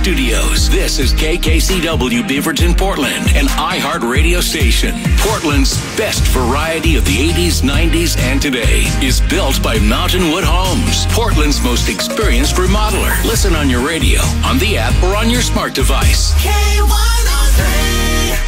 studios. This is KKCW Beaverton, Portland, an iHeartRadio station. Portland's best variety of the 80s, 90s, and today is built by Mountainwood Homes, Portland's most experienced remodeler. Listen on your radio, on the app, or on your smart device. K103.